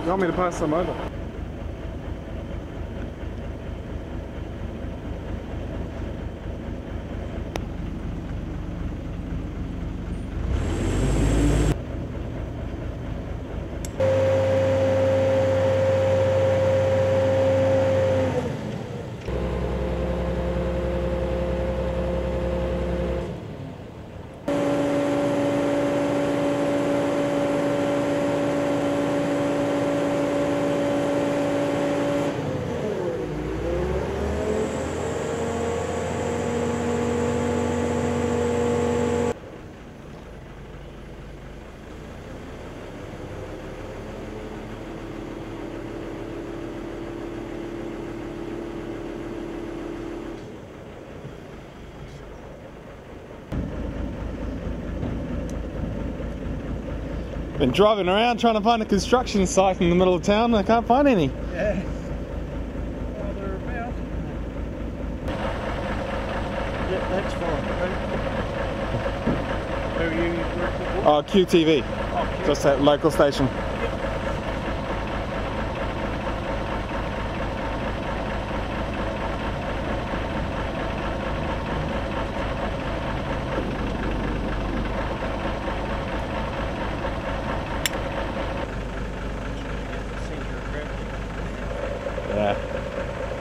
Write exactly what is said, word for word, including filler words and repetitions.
You want me to pass some over? Been driving around trying to find a construction site in the middle of town. I can't find any. Yeah. Well, they're about. Yeah, that's fine. Who are you working for? Oh, Q T V. Oh, Q. Just that local station. Yeah.